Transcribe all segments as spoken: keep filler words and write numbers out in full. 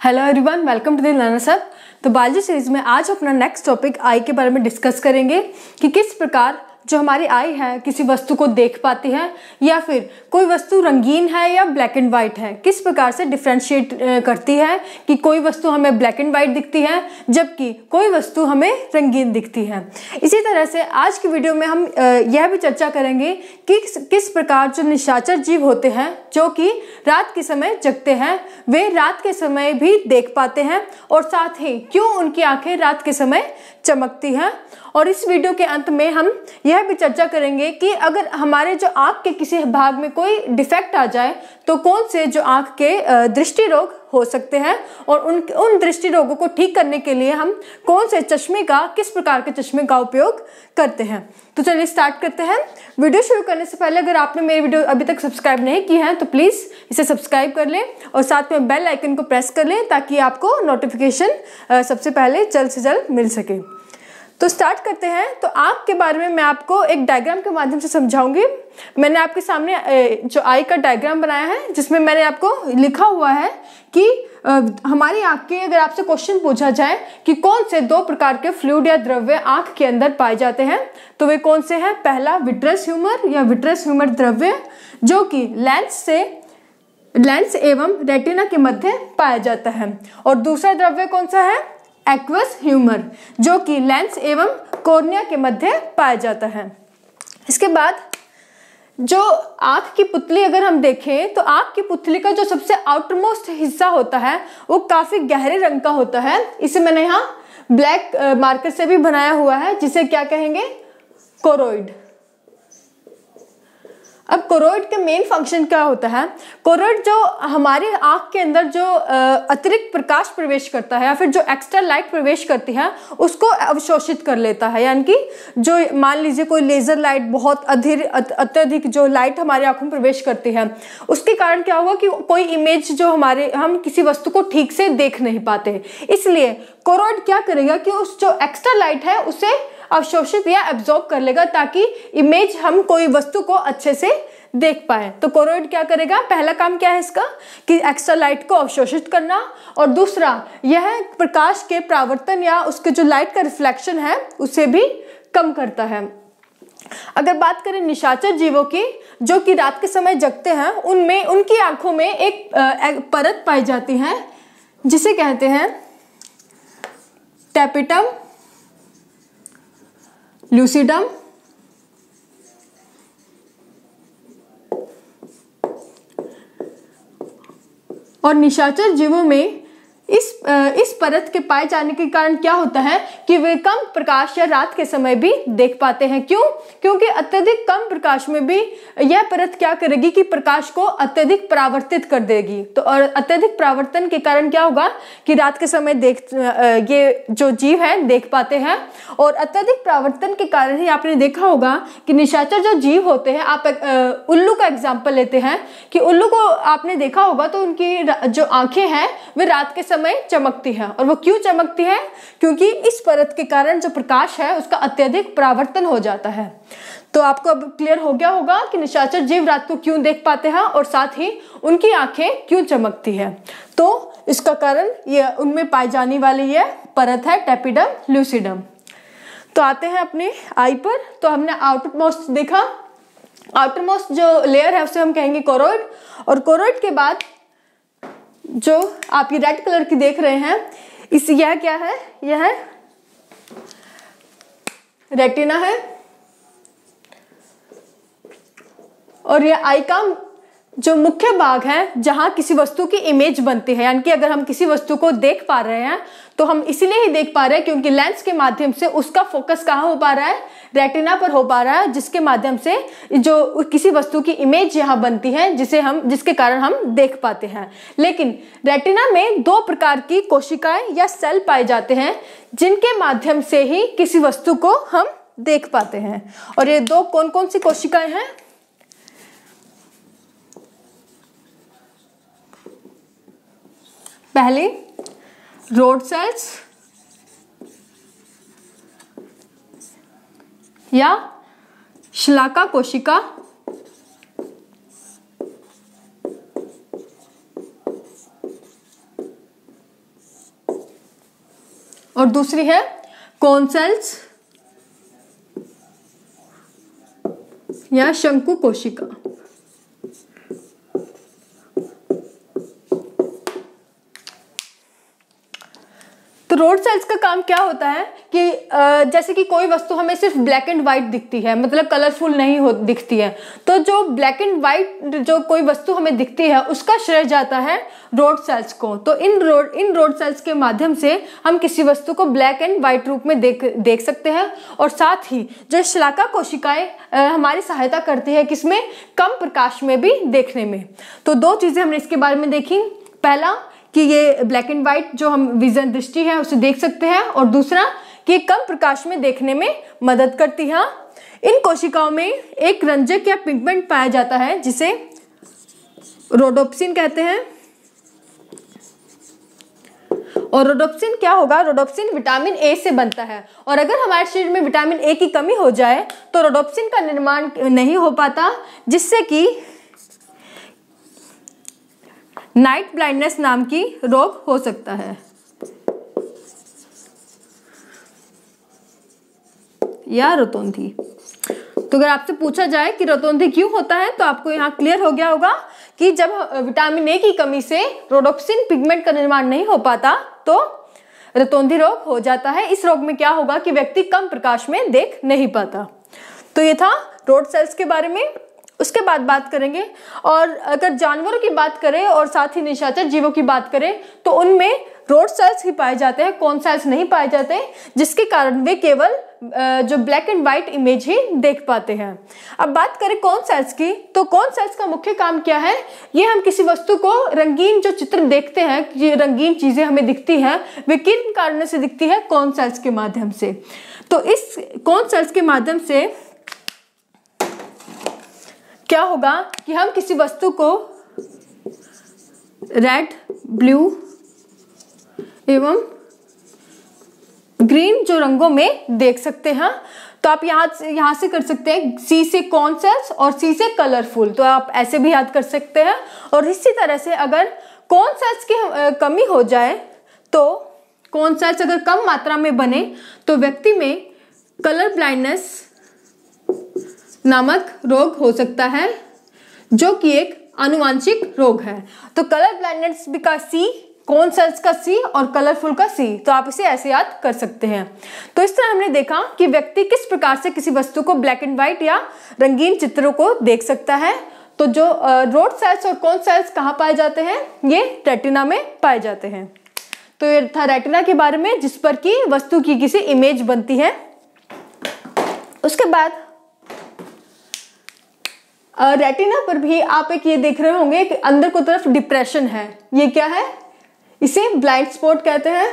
Hello everyone, welcome to the learners hub. तो biology series में आज अपना नेक्स्ट टॉपिक आई के बारे में डिस्कस करेंगे कि किस प्रकार जो हमारी आई है किसी वस्तु को देख पाती है, या फिर कोई वस्तु रंगीन है या ब्लैक एंड वाइट है, किस प्रकार से डिफ्रेंशिएट करती है कि कोई वस्तु हमें ब्लैक एंड वाइट दिखती है जबकि कोई वस्तु हमें रंगीन दिखती है। इसी तरह से आज की वीडियो में हम यह भी चर्चा करेंगे कि किस प्रकार जो निशाचर जीव होते हैं जो कि रात के समय जगते हैं, वे रात के समय भी देख पाते हैं और साथ ही क्यों उनकी आंखें रात के समय चमकती हैं। और इस वीडियो के अंत में हम यह भी चर्चा करेंगे कि अगर हमारे जो आंख के किसी भाग में कोई डिफेक्ट आ जाए तो कौन से जो आंख के दृष्टि रोग हो सकते हैं और उन उन दृष्टि रोगों को ठीक करने के लिए हम कौन से चश्मे का किस प्रकार के चश्मे का उपयोग करते हैं। तो चलिए स्टार्ट करते हैं। वीडियो शुरू करने से पहले अगर आपने मेरी वीडियो अभी तक सब्सक्राइब नहीं की है तो प्लीज़ इसे सब्सक्राइब कर लें और साथ में बेल आइकन को प्रेस कर लें ताकि आपको नोटिफिकेशन सबसे पहले जल्द से जल्द मिल सके। तो स्टार्ट करते हैं। तो आँख के बारे में मैं आपको एक डायग्राम के माध्यम से समझाऊंगी। मैंने आपके सामने जो आई का डायग्राम बनाया है जिसमें मैंने आपको लिखा हुआ है कि हमारी आँख के अगर आपसे क्वेश्चन पूछा जाए कि कौन से दो प्रकार के फ्लूइड या द्रव्य आँख के अंदर पाए जाते हैं तो वे कौन से हैं। पहला विट्रस ह्यूमर या विट्रस ह्यूमर द्रव्य जो कि लेंस से लेंस एवं रेटिना के मध्य पाया जाता है, और दूसरा द्रव्य कौन सा है, एक्वस ह्यूमर जो कि लेंस एवं कॉर्निया के मध्य पाया जाता है। इसके बाद जो आँख की पुतली अगर हम देखें तो आँख की पुतली का जो सबसे आउटरमोस्ट हिस्सा होता है वो काफी गहरे रंग का होता है। इसे मैंने यहाँ ब्लैक मार्कर से भी बनाया हुआ है जिसे क्या कहेंगे, कोरोइड। अब कोरोइड के मेन फंक्शन क्या होता है, कोरोइड जो हमारे आँख के अंदर जो अतिरिक्त प्रकाश प्रवेश करता है या फिर जो एक्स्ट्रा लाइट प्रवेश करती है उसको अवशोषित कर लेता है। यानी कि जो मान लीजिए कोई लेजर लाइट बहुत अधिक अत्यधिक जो लाइट हमारी आँखों में प्रवेश करती है उसके कारण क्या हुआ कि कोई इमेज जो हमारे हम किसी वस्तु को ठीक से देख नहीं पाते, इसलिए कोरोइड क्या करेगा कि उस जो एक्स्ट्रा लाइट है उसे अवशोषित या एब्जॉर्ब कर लेगा ताकि इमेज हम कोई वस्तु को अच्छे से देख पाए। तो कोरोइड क्या करेगा, पहला काम क्या है इसका कि एक्स्ट्रा लाइट को अवशोषित करना, और दूसरा यह प्रकाश के परावर्तन या उसके जो लाइट का रिफ्लेक्शन है उसे भी कम करता है। अगर बात करें निशाचर जीवों की जो कि रात के समय जगते हैं, उनमें उनकी आंखों में एक, एक परत पाई जाती है जिसे कहते हैं टैपिटम ल्यूसिडम। और निशाचर जीवों में इस इस परत के पाए जाने के कारण क्या होता है कि वे कम प्रकाश या रात के समय भी देख पाते हैं। क्यों? क्योंकि अत्यधिक कम प्रकाश में भी यह परत क्या करेगी कि प्रकाश को अत्यधिक परावर्तित कर देगी। तो और अत्यधिक परावर्तन के कारण क्या होगा कि रात के समय देख ये जो जीव है देख पाते हैं, और अत्यधिक परावर्तन के कारण ही आपने देखा होगा कि निशाचर जो जीव होते हैं, आप उल्लू का एग्जाम्पल लेते हैं कि उल्लू को आपने देखा होगा तो उनकी जो आंखें हैं वे रात के समय चमकती है। और वो क्यों चमकती है? क्योंकि इस परत के कारण जो प्रकाश है उसका अत्यधिक परावर्तन हो जाता है। तो आपको अब क्लियर हो गया होगा कि निशाचर जीव रात को क्यों देख पाते हैं और साथ ही उनकी आंखें क्यों चमकती है। तो इसका कारण ये उनमें पाई जाने वाली ये परत है टैपिडम ल्यूसिडम। तो आते हैं अपने आई पर। तो हमने आउटर मोस्ट देखा, आउटर जो लेयर है उसे हम कहेंगे कोरोइड, और कोरोइड के बाद जो आप ये रेड कलर की देख रहे हैं इस यह क्या है, यह है रेटिना है, और यह आई का जो मुख्य भाग है जहां किसी वस्तु की इमेज बनती है। यानी कि अगर हम किसी वस्तु को देख पा रहे हैं तो हम इसीलिए ही देख पा रहे हैं क्योंकि लेंस के माध्यम से उसका फोकस कहाँ हो पा रहा है, रेटिना पर हो पा रहा है, जिसके माध्यम से जो किसी वस्तु की इमेज यहाँ बनती है जिसे हम जिसके कारण हम देख पाते हैं। लेकिन रेटिना में दो प्रकार की कोशिकाएं या सेल पाए जाते हैं जिनके माध्यम से ही किसी वस्तु को हम देख पाते हैं, और ये दो कौन कौन सी कोशिकाएं हैं। पहली रोड सेल्स या शलाका कोशिका, और दूसरी है कोन सेल्स या शंकु कोशिका। तो रोड सेल्स का काम क्या होता है कि जैसे कि कोई वस्तु हमें सिर्फ ब्लैक एंड व्हाइट दिखती है, मतलब कलरफुल नहीं हो दिखती है, तो जो ब्लैक एंड व्हाइट जो कोई वस्तु हमें दिखती है उसका श्रेय जाता है रोड सेल्स को। तो इन रोड इन रोड सेल्स के माध्यम से हम किसी वस्तु को ब्लैक एंड व्हाइट रूप में देख देख सकते हैं, और साथ ही जो शलाका कोशिकाएं हमारी सहायता करती है किसमें, कम प्रकाश में भी देखने में। तो दो चीजें हमने इसके बारे में देखी, पहला कि ये ब्लैक एंड व्हाइट जो हम विजन दृष्टि है उसे देख सकते हैं, और दूसरा कि कम प्रकाश में देखने में मदद करती है। इन कोशिकाओं में एक रंजक या पिगमेंट पाया जाता है जिसे रोडोप्सिन कहते हैं। और रोडोप्सिन क्या होगा, रोडोप्सिन विटामिन ए से बनता है, और अगर हमारे शरीर में विटामिन ए की कमी हो जाए तो रोडोप्सिन का निर्माण नहीं हो पाता, जिससे कि नाइट ब्लाइंडनेस नाम की रोग हो सकता है। या रतौंधी। तो अगर आपसे पूछा जाए कि रतौंधी क्यों होता है तो आपको यहाँ क्लियर हो गया होगा कि जब विटामिन ए की कमी से रोडोप्सिन पिगमेंट का निर्माण नहीं हो पाता तो रतौंधी रोग हो जाता है। इस रोग में क्या होगा कि व्यक्ति कम प्रकाश में देख नहीं पाता। तो ये था रोड सेल्स के बारे में। उसके बाद बात करेंगे, और अगर जानवरों की बात करें और साथ ही निशाचर जीवों की बात करें तो उनमें रोड सेल्स ही पाए जाते हैं, कोन सेल्स नहीं पाए जाते, जिसके कारण वे केवल जो ब्लैक एंड व्हाइट इमेज ही देख पाते हैं। अब बात करें कोन सेल्स की, तो कोन सेल्स का मुख्य काम क्या है, ये हम किसी वस्तु को रंगीन जो चित्र देखते हैं, ये रंगीन चीजें हमें दिखती हैं, वे किन कारणों से दिखती है, कोन सेल्स के माध्यम से। तो इस कोन सेल्स के माध्यम से क्या होगा कि हम किसी वस्तु को रेड, ब्लू एवं ग्रीन जो रंगों में देख सकते हैं। तो आप यहाँ यहाँ से कर सकते हैं सी से कोन सेल्स और सी से कलरफुल, तो आप ऐसे भी याद कर सकते हैं। और इसी तरह से अगर कोन सेल्स की कमी हो जाए, तो कोन सेल्स अगर कम मात्रा में बने तो व्यक्ति में कलर ब्लाइंडनेस नामक रोग हो सकता है, जो कि एक आनुवांशिक रोग है। तो कलर ब्लाइंडनेस भी का सी, कोन सेल्स का सी और कलरफुल का सी, तो आप इसे ऐसे याद कर सकते हैं। तो इस तरह हमने देखा कि व्यक्ति किस प्रकार से किसी वस्तु को ब्लैक एंड व्हाइट या रंगीन चित्रों को देख सकता है। तो जो रोड सेल्स और कोन सेल्स कहाँ पाए जाते हैं, ये रेटिना में पाए जाते हैं। तो ये था रेटिना के बारे में, जिस पर कि वस्तु की किसी इमेज बनती है। उसके बाद रेटिना पर भी आप एक ये देख रहे होंगे कि अंदर को तरफ डिप्रेशन है। ये क्या है, इसे ब्लाइंड स्पॉट कहते हैं।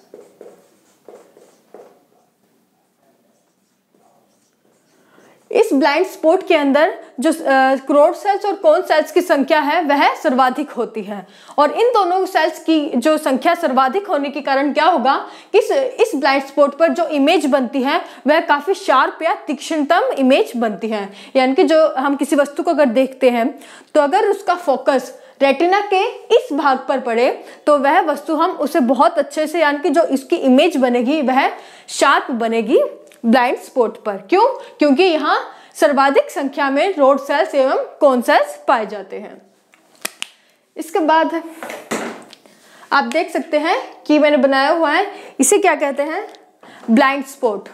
इस ब्लाइंड स्पॉट के अंदर जो रोड सेल्स और कोन सेल्स की संख्या है वह सर्वाधिक होती है, और इन दोनों सेल्स की जो संख्या सर्वाधिक होने के कारण क्या होगा कि इस, इस ब्लाइंड स्पॉट पर जो इमेज बनती है वह काफी शार्प या तीक्ष्णतम इमेज बनती है। यानी कि जो हम किसी वस्तु को अगर देखते हैं तो अगर उसका फोकस रेटिना के इस भाग पर पड़े तो वह वस्तु हम उसे बहुत अच्छे से, यानी कि जो इसकी इमेज बनेगी वह शार्प बनेगी ब्लाइंड स्पॉट पर। क्यों? क्योंकि यहाँ सर्वाधिक संख्या में रोड सेल्स एवं कोन सेल्स पाए जाते हैं। इसके बाद आप देख सकते हैं कि मैंने बनाया हुआ है, इसे क्या कहते हैं, ब्लाइंड स्पॉट।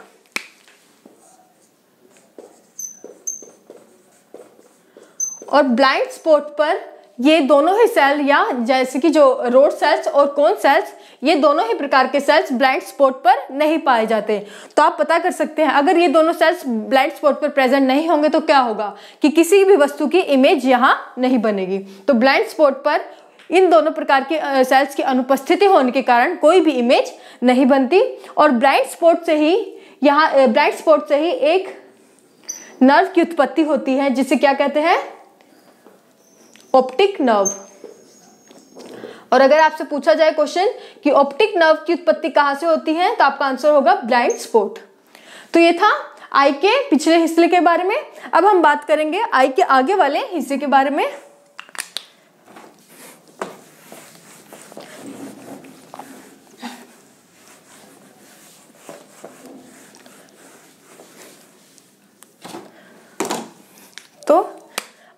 और ब्लाइंड स्पॉट पर ये दोनों ही सेल, या जैसे कि जो रोड सेल्स और कोन सेल्स, ये दोनों ही प्रकार के सेल्स ब्लाइंड स्पॉट पर नहीं पाए जाते। तो आप पता कर सकते हैं अगर ये दोनों सेल्स ब्लाइंड स्पॉट पर प्रेजेंट नहीं होंगे तो क्या होगा कि किसी भी वस्तु की इमेज यहाँ नहीं बनेगी। तो ब्लाइंड स्पॉट पर इन दोनों प्रकार के सेल्स की अनुपस्थिति होने के कारण कोई भी इमेज नहीं बनती। और ब्लाइंड स्पॉट से ही यहाँ ब्लाइंड स्पॉट से ही एक नर्व की उत्पत्ति होती है, जिसे क्या कहते हैं, ऑप्टिक नर्व। और अगर आपसे पूछा जाए क्वेश्चन कि ऑप्टिक नर्व की उत्पत्ति कहां से होती है तो आपका आंसर होगा ब्लाइंड स्पॉट। तो ये था आई के पिछले हिस्से के बारे में। अब हम बात करेंगे आई के आगे वाले हिस्से के बारे में।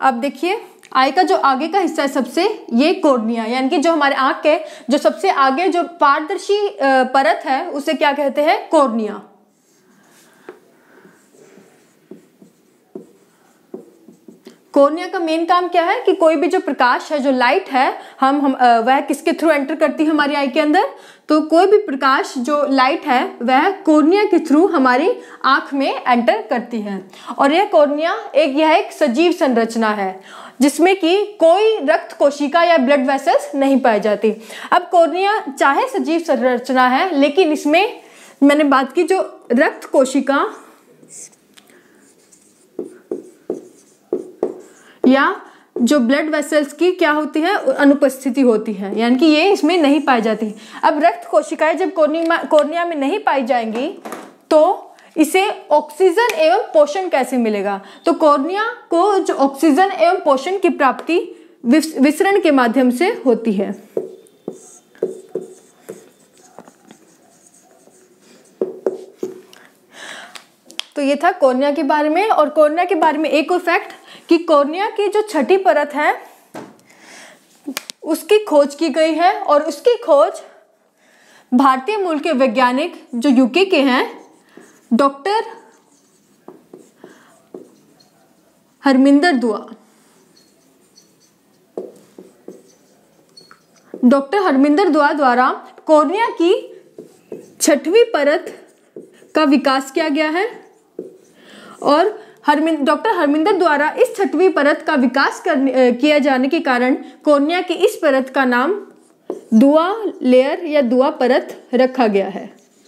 अब देखिए आई का जो आगे का हिस्सा है सबसे, ये कॉर्निया, यानी कि जो हमारे आंख के जो सबसे आगे जो पारदर्शी परत है उसे क्या कहते हैं, कॉर्निया। कॉर्निया का मेन काम क्या है कि कोई भी जो प्रकाश है, जो लाइट है, हम हम वह किसके थ्रू एंटर करती है हमारी आई के अंदर, तो कोई भी प्रकाश जो लाइट है वह कॉर्निया के थ्रू हमारी आंख में एंटर करती है। और यह कॉर्निया एक यह एक सजीव संरचना है जिसमें कि कोई रक्त कोशिका या ब्लड वेसल्स नहीं पाई जाती। अब कॉर्निया चाहे सजीव संरचना है, लेकिन इसमें मैंने बात की जो रक्त कोशिका या जो ब्लड वेसल्स की क्या होती है, अनुपस्थिति होती है, यानी कि ये इसमें नहीं पाई जाती। अब रक्त कोशिकाएं जब कॉर्निया कॉर्निया में नहीं पाई जाएंगी तो इसे ऑक्सीजन एवं पोषण कैसे मिलेगा, तो कॉर्निया को जो ऑक्सीजन एवं पोषण की प्राप्ति विसरण के माध्यम से होती है। तो ये था कॉर्निया के बारे में। और कॉर्निया के बारे में एक और फैक्ट कि कॉर्निया की जो छठी परत है उसकी खोज की गई है, और उसकी खोज भारतीय मूल के वैज्ञानिक जो यूके के हैं डॉक्टर हरमिंदर दुआ डॉक्टर हरमिंदर दुआ द्वारा कॉर्निया की छठवीं परत का विकास किया गया है। और हरमिंद डॉक्टर हरमिंदर द्वारा इस छठवीं परत का विकास करने किया जाने के कारण कॉर्निया की इस परत का नाम दुआ लेयर या दुआ परत रखा गया है।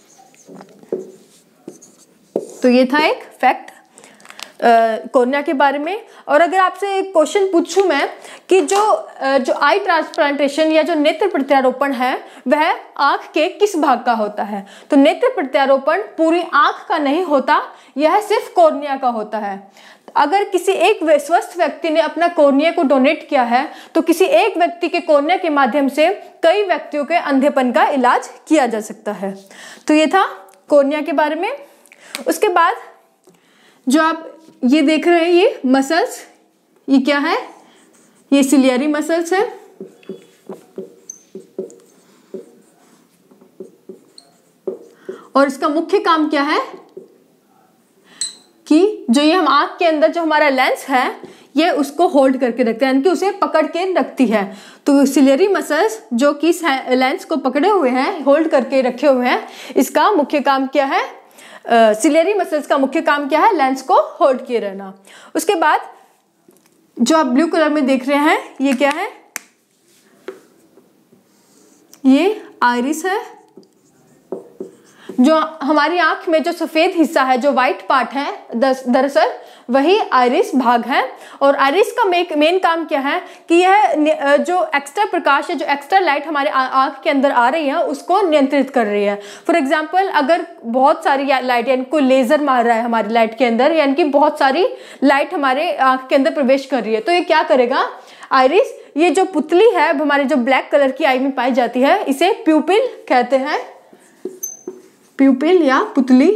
तो ये था एक फैक्ट कॉर्निया के बारे में। और अगर आपसे एक क्वेश्चन पूछूं मैं कि जो जो आई ट्रांसप्लांटेशन या जो नेत्र प्रत्यारोपण है वह आंख के किस भाग का होता है, तो नेत्र प्रत्यारोपण पूरी आंख का नहीं होता, यह सिर्फ कॉर्निया का होता है। अगर किसी एक स्वस्थ व्यक्ति ने अपना कॉर्निया को डोनेट किया है तो किसी एक व्यक्ति के कॉर्निया के माध्यम से कई व्यक्तियों के अंधेपन का इलाज किया जा सकता है। तो ये था कॉर्निया के बारे में। उसके बाद जो आप ये देख रहे हैं ये मसल्स, ये क्या है, ये सिलियरी मसल्स है। और इसका मुख्य काम क्या है कि जो ये हम आंख के अंदर जो हमारा लेंस है ये उसको होल्ड करके रखते हैं, यानी कि उसे पकड़ के रखती है। तो सिलियरी मसल्स जो कि लेंस को पकड़े हुए हैं, होल्ड करके रखे हुए हैं, इसका मुख्य काम क्या है, सिलियरी uh, मसल्स का मुख्य काम क्या है, लेंस को होल्ड किए रहना। उसके बाद जो आप ब्लू कलर में देख रहे हैं ये क्या है, ये आइरिस है। जो हमारी आंख में जो सफेद हिस्सा है, जो व्हाइट पार्ट है, दरअसल वही आइरिस भाग है। और आइरिस का मेन काम क्या है कि यह जो एक्स्ट्रा प्रकाश है, जो एक्स्ट्रा लाइट हमारे आंख के अंदर आ रही है उसको नियंत्रित कर रही है। फॉर एग्जांपल अगर बहुत सारी लाइट यानी कोई लेजर मार रहा है हमारी लाइट के अंदर, यानी कि बहुत सारी लाइट हमारे आंख के अंदर प्रवेश कर रही है, तो ये क्या करेगा, आइरिस, ये जो पुतली है हमारी जो ब्लैक कलर की आई में पाई जाती है, इसे प्यूपिल कहते हैं, प्यूपिल या पुतली।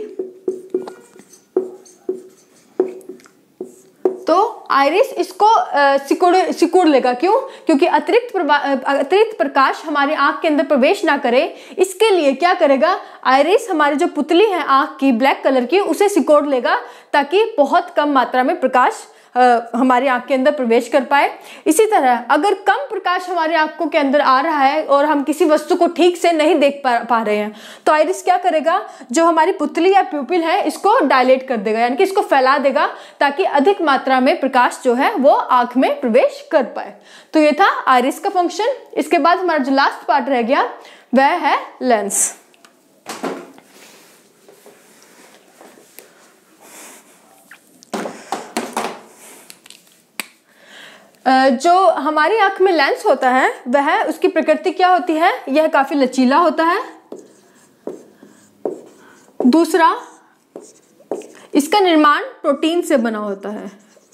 तो आइरिस इसको सिकुड़ सिकुड़ लेगा, क्यों, क्योंकि अतिरिक्त अतिरिक्त प्रकाश हमारे आंख के अंदर प्रवेश ना करे, इसके लिए क्या करेगा, आइरिस हमारी जो पुतली है आंख की ब्लैक कलर की उसे सिकोड़ लेगा ताकि बहुत कम मात्रा में प्रकाश हमारी आंख के अंदर प्रवेश कर पाए। इसी तरह अगर कम प्रकाश हमारे आंखों के अंदर आ रहा है और हम किसी वस्तु को ठीक से नहीं देख पा, पा रहे हैं तो आइरिस क्या करेगा, जो हमारी पुतली या प्यूपिल है इसको डायलेट कर देगा, यानी कि इसको फैला देगा ताकि अधिक मात्रा में प्रकाश जो है वो आंख में प्रवेश कर पाए। तो ये था आइरिस का फंक्शन। इसके बाद हमारा जो लास्ट पार्ट रह गया वह है लेंस। जो हमारी आंख में लेंस होता है वह उसकी प्रकृति क्या होती है, यह काफी लचीला होता है। दूसरा, इसका निर्माण प्रोटीन से बना होता है।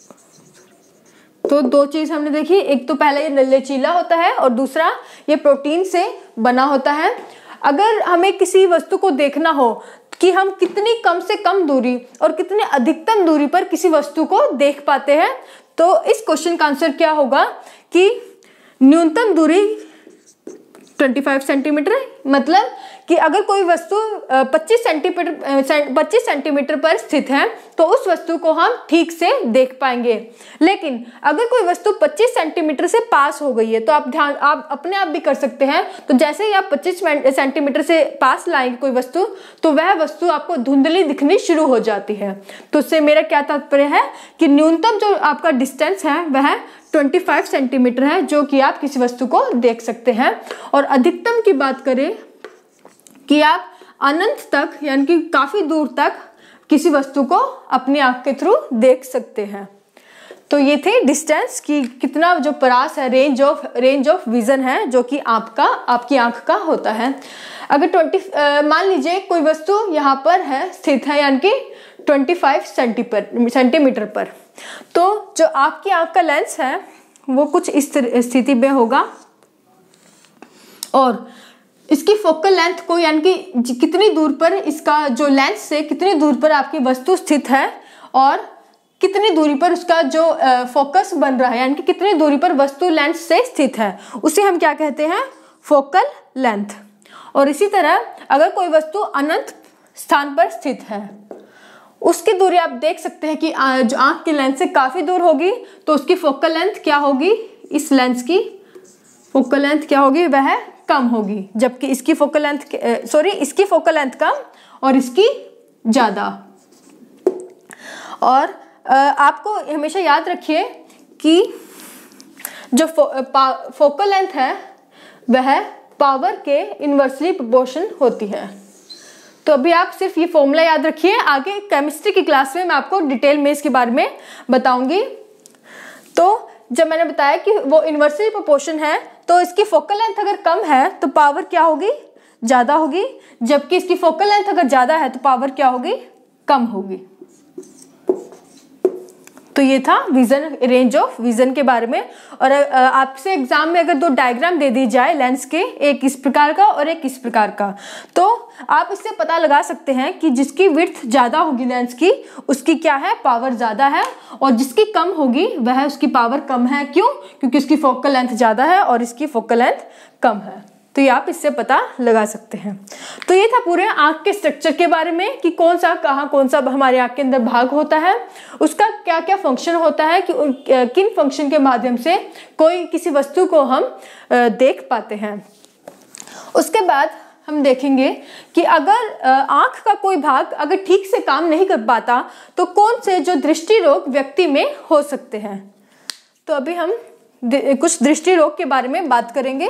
तो दो चीज हमने देखी, एक तो पहले ये लचीला होता है और दूसरा ये प्रोटीन से बना होता है। अगर हमें किसी वस्तु को देखना हो कि हम कितनी कम से कम दूरी और कितने अधिकतम दूरी पर किसी वस्तु को देख पाते हैं, तो इस क्वेश्चन का आंसर क्या होगा कि न्यूनतम दूरी पच्चीस सेंटीमीटर है। मतलब कि अगर कोई वस्तु पच्चीस सेंटीमीटर पच्चीस सेंटीमीटर पर स्थित है तो उस वस्तु को हम ठीक से देख पाएंगे। लेकिन अगर कोई वस्तु पच्चीस सेंटीमीटर से पास हो गई है तो आप ध्यान आप अपने आप भी कर सकते हैं। तो जैसे ही आप पच्चीस सेंटीमीटर से पास लाएंगे कोई वस्तु तो वह वस्तु आपको धुंधली दिखनी शुरू हो जाती है। तो इससे मेरा क्या तात्पर्य है कि न्यूनतम जो आपका डिस्टेंस है वह पच्चीस सेंटीमीटर है जो कि आप किसी वस्तु को देख सकते हैं। और अधिकतम की बात करें कि आप अनंत तक यानी कि काफी दूर तक किसी वस्तु को अपनी आंख के थ्रू देख सकते हैं। तो ये थे डिस्टेंस की कितना जो परास है, range of range of vision है जो कि आपका आपकी आंख का होता है। अगर ट्वेंटी मान लीजिए कोई वस्तु यहाँ पर है स्थित है यानी कि पच्चीस सेंटीमीटर पर, तो जो आपकी आंख का लेंस है वो कुछ इस स्थिति में होगा और इसकी फोकल लेंथ को यानी कि कितनी दूर पर इसका जो लेंस से कितनी दूर पर आपकी वस्तु स्थित है और कितनी दूरी पर उसका जो फोकस बन रहा है यानी कि कितनी दूरी पर वस्तु लेंस से स्थित है उसे हम क्या कहते हैं, फोकल लेंथ। और इसी तरह अगर कोई वस्तु अनंत स्थान पर स्थित है उसकी दूरी आप देख सकते हैं कि जो आंख की लेंस से काफी दूर होगी तो उसकी फोकल लेंथ क्या होगी, इस लेंस की फोकल लेंथ क्या होगी, वह कम होगी। जबकि इसकी फोकल लेंथ सॉरी इसकी फोकल लेंथ कम और इसकी ज्यादा। और आपको हमेशा याद रखिए कि जो फो, फोकल लेंथ है वह पावर के इनवर्सली प्रोपोर्शन होती है। तो अभी आप सिर्फ ये फॉर्मूला याद रखिए, आगे केमिस्ट्री की क्लास में मैं आपको डिटेल में इसके बारे में बताऊंगी। तो जब मैंने बताया कि वो इनवर्सली प्रोपोर्शन है तो इसकी फोकल लेंथ अगर कम है तो पावर क्या होगी, ज्यादा होगी, जबकि इसकी फोकल लेंथ अगर ज्यादा है तो पावर क्या होगी, कम होगी। तो ये था विजन, रेंज ऑफ विजन के बारे में। और आपसे एग्जाम में अगर दो डायग्राम दे दी जाए लेंस के, एक इस प्रकार का और एक इस प्रकार का, तो आप इससे पता लगा सकते हैं कि जिसकी विड्थ ज्यादा होगी लेंस की उसकी क्या है, पावर ज्यादा है, और जिसकी कम होगी वह उसकी पावर कम है। क्यों? क्योंकि उसकी फोकल लेंथ ज्यादा है और इसकी फोकल लेंथ कम है। तो ये आप इससे पता लगा सकते हैं। तो ये था पूरे आंख के स्ट्रक्चर के बारे में कि कौन सा कहाँ कौन सा हमारे आंख के अंदर भाग होता है, उसका क्या क्या फंक्शन होता है, कि किन फंक्शन के माध्यम से कोई किसी वस्तु को हम देख पाते हैं। उसके बाद हम देखेंगे कि अगर आंख का कोई भाग अगर ठीक से काम नहीं कर पाता तो कौन से जो दृष्टि रोग व्यक्ति में हो सकते हैं। तो अभी हम कुछ दृष्टि रोग के बारे में बात करेंगे।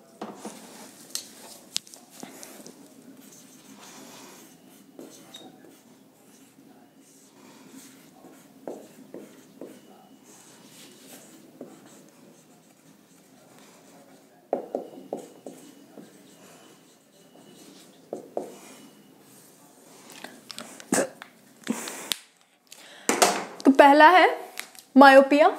तो पहला है मायोपिया।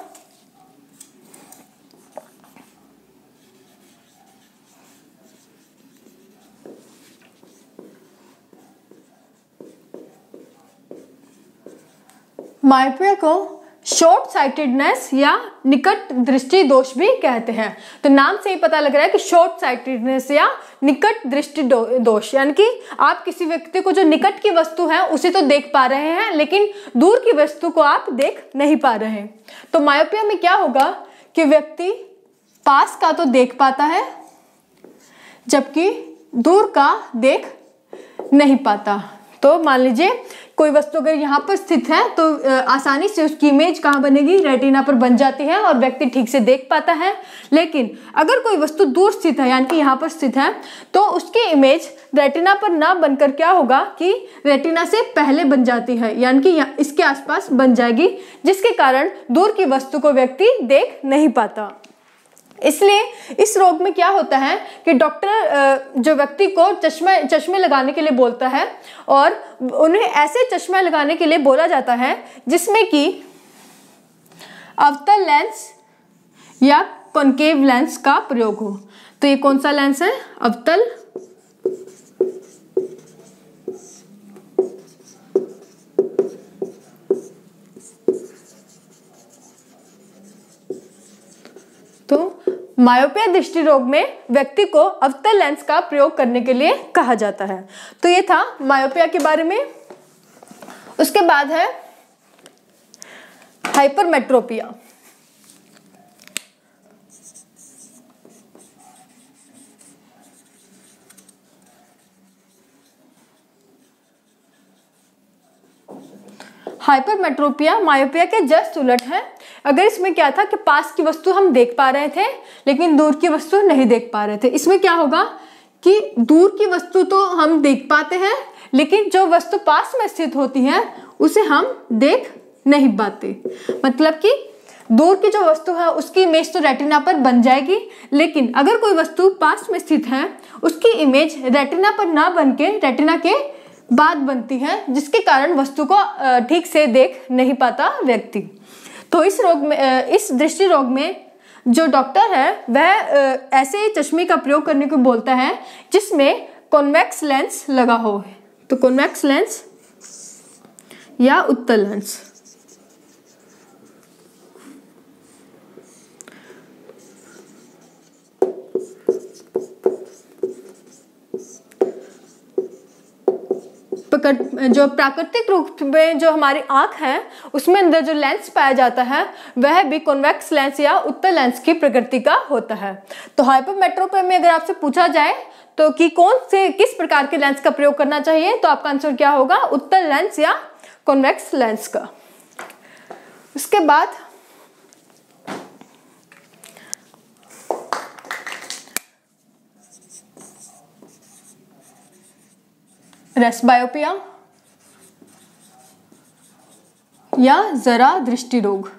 मायोपिया को शॉर्ट साइटेडनेस या निकट दृष्टि दोष भी कहते हैं। तो नाम से ही पता लग रहा है कि शॉर्ट साइटेडनेस या निकट दृष्टि दोष, यानी कि आप किसी व्यक्ति को जो निकट की वस्तु है उसे तो देख पा रहे हैं लेकिन दूर की वस्तु को आप देख नहीं पा रहे हैं। तो मायोपिया में क्या होगा कि व्यक्ति पास का तो देख पाता है जबकि दूर का देख नहीं पाता। तो मान लीजिए कोई वस्तु अगर यहाँ पर स्थित है तो आसानी से उसकी इमेज कहाँ बनेगी, रेटिना पर बन जाती है और व्यक्ति ठीक से देख पाता है। लेकिन अगर कोई वस्तु दूर स्थित है यानी कि यहाँ पर स्थित है तो उसकी इमेज रेटिना पर ना बनकर क्या होगा कि रेटिना से पहले बन जाती है, यानी कि इसके आसपास बन जाएगी, जिसके कारण दूर की वस्तु को व्यक्ति देख नहीं पाता। इसलिए इस रोग में क्या होता है कि डॉक्टर जो व्यक्ति को चश्मे चश्मे लगाने के लिए बोलता है और उन्हें ऐसे चश्मे लगाने के लिए बोला जाता है जिसमें कि अवतल लेंस या कॉनकेव लेंस का प्रयोग हो। तो ये कौन सा लेंस है, अवतल मायोपिया दृष्टि रोग में व्यक्ति को अवतल लेंस का प्रयोग करने के लिए कहा जाता है। तो ये था मायोपिया के बारे में। उसके बाद है हाइपरमेट्रोपिया। हाइपरमेट्रोपिया मायोपिया के जस्ट उलट है। अगर इसमें क्या था कि पास की वस्तु हम देख पा रहे थे लेकिन दूर की वस्तु नहीं देख पा रहे थे, इसमें क्या होगा कि दूर की वस्तु तो हम देख पाते हैं लेकिन जो वस्तु पास में स्थित होती है उसे हम देख नहीं पाते। मतलब कि दूर की जो वस्तु है उसकी इमेज तो रेटिना पर बन जाएगी, लेकिन अगर कोई वस्तु पास में स्थित है उसकी इमेज रेटिना पर ना बन के रेटिना के बाद बनती है, जिसके कारण वस्तु को ठीक से देख नहीं पाता व्यक्ति। तो इस रोग में, इस दृष्टि रोग में जो डॉक्टर है वह ऐसे चश्मे का प्रयोग करने को बोलता है जिसमें कॉन्वेक्स लेंस लगा हो। तो कॉन्वेक्स लेंस या उत्तल लेंस। जो प्राकृतिक रूप में जो हमारी आंख है उसमें अंदर जो लेंस पाया जाता है वह भी कॉन्वेक्स लेंस या उत्तल लेंस की प्रकृति का होता है। तो हाइपरमेट्रोपिया में अगर आपसे पूछा जाए तो कि कौन से किस प्रकार के लेंस का प्रयोग करना चाहिए, तो आपका आंसर क्या होगा, उत्तल लेंस या कॉन्वेक्स लेंस का। उसके बाद रेस्बायोपिया या जरा दृष्टि रोग।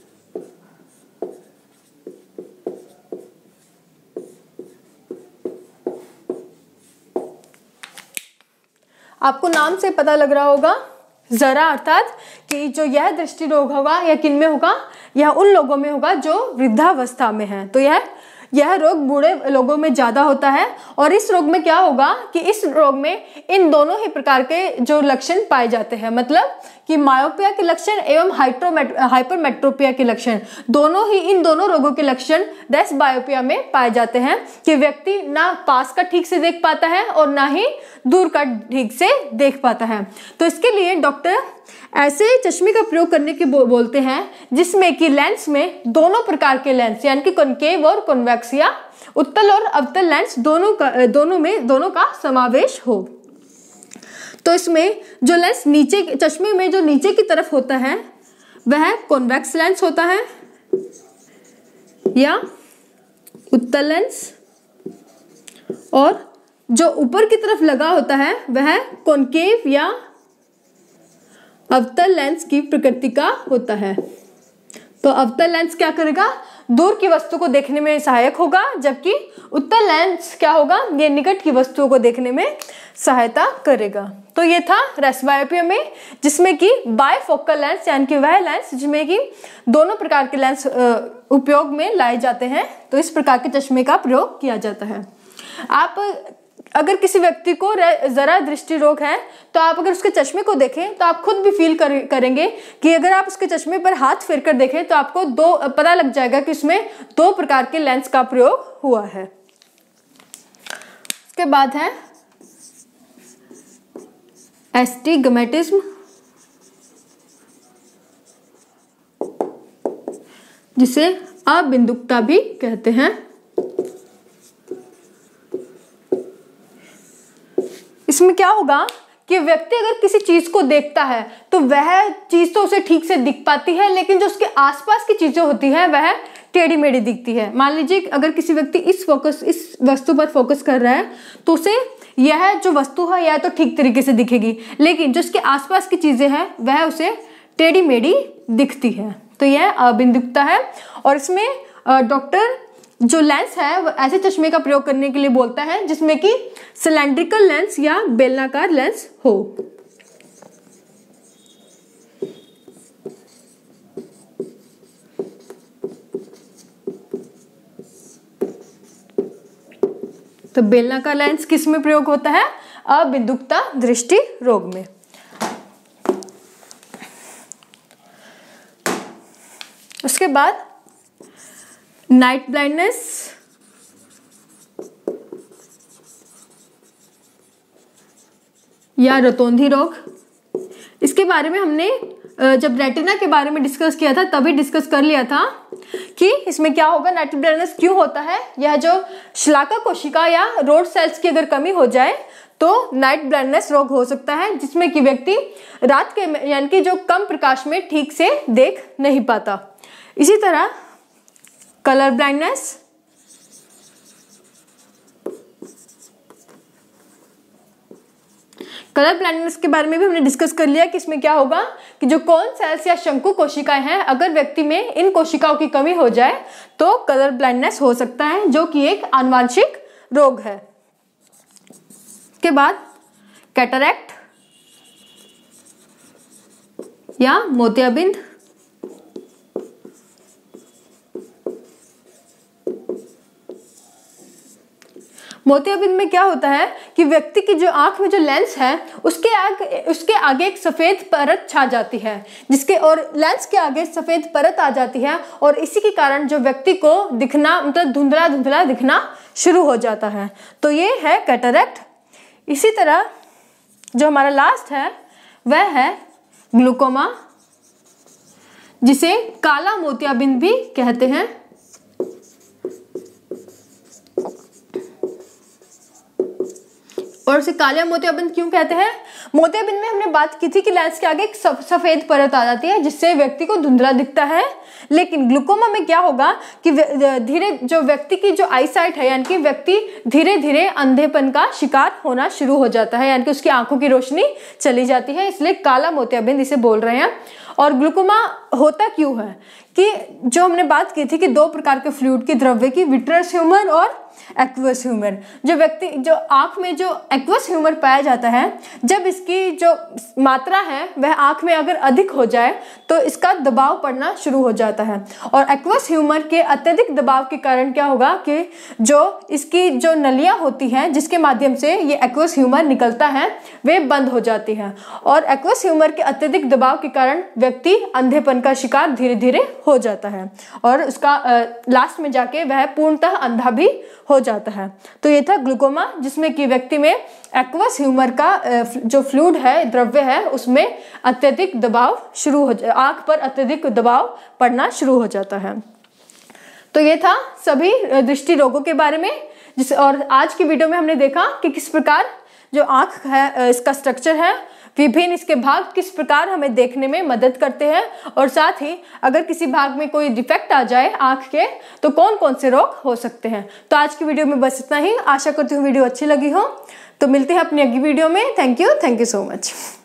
आपको नाम से पता लग रहा होगा, जरा अर्थात कि जो यह दृष्टि रोग होगा यह किन में होगा, यह उन लोगों में होगा जो वृद्धावस्था में है। तो यह यह रोग बूढ़े लोगों में ज्यादा होता है। और इस रोग में क्या होगा कि इस रोग में इन दोनों ही प्रकार के जो लक्षण पाए जाते हैं, मतलब कि मायोपिया के लक्षण एवं हाइपरमेट्रोपिया के लक्षण, दोनों ही इन दोनों रोगों के लक्षण रेस्बायोपिया में पाए जाते हैं कि व्यक्ति ना पास का ठीक से देख पाता है और ना ही दूर का ठीक से देख पाता है। तो इसके लिए डॉक्टर ऐसे चश्मे का प्रयोग करने के बो, बोलते हैं जिसमें कि लेंस में दोनों प्रकार के लेंस यानी कि कॉन्केव और कॉन्वेक्स या उत्तल और अवतल लेंस दोनों का दोनों में दोनों का समावेश हो। तो इसमें जो लेंस नीचे चश्मे में जो नीचे की तरफ होता है वह कॉन्वेक्स लेंस होता है या उत्तल लेंस, और जो ऊपर की तरफ लगा होता है वह कॉन्केव या अवतल लेंस की प्रकृति का होता है। तो अवतल लेंस क्या करेगा, दूर की वस्तु को देखने में सहायक होगा, जबकि उत्तल लेंस क्या होगा, ये निकट की वस्तुओं को देखने में सहायता करेगा। तो ये था रेस्बायोपिया में, जिसमें कि बायफोकल लेंस यानी कि वह लेंस जिसमें कि दोनों प्रकार के लेंस उपयोग में लाए जाते हैं। तो इस प्रकार के चश्मे का प्रयोग किया जाता है। आप अगर किसी व्यक्ति को जरा दृष्टि रोग है तो आप अगर उसके चश्मे को देखें तो आप खुद भी फील कर, करेंगे कि अगर आप उसके चश्मे पर हाथ फेर कर देखें तो आपको दो पता लग जाएगा कि इसमें दो प्रकार के लेंस का प्रयोग हुआ है। उसके बाद है एस्टिग्मेटिज्म, जिसे अबिंदुकता भी कहते हैं। इसमें क्या होगा कि व्यक्ति अगर किसी चीज को देखता है तो वह चीज तो उसे ठीक से दिख पाती है, लेकिन जो उसके आसपास की चीजें होती है वह टेढ़ी मेढ़ी दिखती है। मान लीजिए अगर किसी व्यक्ति इस फोकस इस वस्तु पर फोकस कर रहा है तो उसे यह जो वस्तु है यह तो ठीक तरीके से दिखेगी, लेकिन जो उसके आसपास की चीजें हैं वह उसे टेढ़ी मेढ़ी दिखती है। तो यह अबिंदुकता है। और इसमें डॉक्टर जो लेंस है वो ऐसे चश्मे का प्रयोग करने के लिए बोलता है जिसमें कि सिलेंड्रिकल लेंस या बेलनाकार लेंस हो। तो बेलनाकार लेंस किस में प्रयोग होता है, अबिंदुकता दृष्टि रोग में। उसके बाद नाइट ब्लाइंडनेस, या रतौंधी रोग। इसके बारे में हमने जब रेटिना के बारे में डिस्कस किया था तभी डिस्कस कर लिया था कि इसमें क्या होगा, नाइट ब्लाइंडनेस क्यों होता है। यह जो शलाका कोशिका या रोड सेल्स की अगर कमी हो जाए तो नाइट ब्लाइंडनेस रोग हो सकता है, जिसमें कि व्यक्ति रात के यानी कि जो कम प्रकाश में ठीक से देख नहीं पाता। इसी तरह कलर ब्लाइंडनेस, कलर ब्लाइंडनेस के बारे में भी हमने डिस्कस कर लिया कि इसमें क्या होगा कि जो कोन सेल्स या शंकु कोशिकाएं हैं, अगर व्यक्ति में इन कोशिकाओं की कमी हो जाए तो कलर ब्लाइंडनेस हो सकता है, जो कि एक आनुवंशिक रोग है। के बाद कैटरैक्ट या मोतियाबिंद। मोतियाबिंद में क्या होता है कि व्यक्ति की जो आंख में जो लेंस है उसके आगे उसके आगे एक सफेद परत छा जाती है, जिसके और लेंस के आगे सफेद परत आ जाती है, और इसी के कारण जो व्यक्ति को दिखना मतलब धुंधला धुंधला दिखना शुरू हो जाता है। तो ये है कैटरैक्ट। इसी तरह जो हमारा लास्ट है वह है ग्लूकोमा, जिसे काला मोतियाबिंद भी कहते हैं। और उसे काला मोतियाबिंद क्यों कहते हैं? मोतियाबिंद में हमने बात की थी कि लेंस के आगे एक सफेद परत आ जाती है जिससे व्यक्ति को धुंधला दिखता है, लेकिन ग्लूकोमा में क्या होगा कि धीरे जो व्यक्ति की जो आई साइट है यानी कि व्यक्ति धीरे धीरे अंधेपन का शिकार होना शुरू हो जाता है, यानी कि उसकी आंखों की रोशनी चली जाती है, इसलिए काला मोतियाबिंद इसे बोल रहे हैं। और ग्लूकोमा होता क्यों है कि जो हमने बात की थी कि दो प्रकार के फ्लूइड की द्रव्य की, विट्रस ह्यूमर और एक्वस ह्यूमर। जो व्यक्ति जो आंख में जो एक्वस ह्यूमर पाया जाता है, जब इसकी जो मात्रा है वह आंख में अगर अधिक हो जाए तो इसका दबाव पड़ना शुरू हो जाता है, और एक्वस ह्यूमर के अत्यधिक दबाव के कारण क्या होगा कि जो इसकी जो नलियां होती हैं जिसके माध्यम से ये एक्वस ह्यूमर निकलता है वे बंद हो जाती हैं, और एक्वस ह्यूमर के अत्यधिक दबाव के कारण व्यक्ति अंधेपन का शिकार धीरे धीरे हो जाता है, और उसका लास्ट में जाके वह पूर्णतः अंधा भी हो जाता है। तो ये था ग्लूकोमा, जिसमें कि व्यक्ति में एक्वस ह्यूमर का जो फ्लूइड है द्रव्य है उसमें अत्यधिक दबाव शुरू हो जा आंख पर अत्यधिक दबाव पड़ना शुरू हो जाता है। तो ये था सभी दृष्टि रोगों के बारे में, जिस और आज की वीडियो में हमने देखा कि किस प्रकार जो आंख है इसका स्ट्रक्चर है, विभिन्न इसके भाग किस प्रकार हमें देखने में मदद करते हैं, और साथ ही अगर किसी भाग में कोई डिफेक्ट आ जाए आंख के तो कौन कौन से रोग हो सकते हैं। तो आज की वीडियो में बस इतना ही। आशा करती हूँ वीडियो अच्छी लगी हो। तो मिलते हैं अपनी अगली वीडियो में। Thank you thank you so much.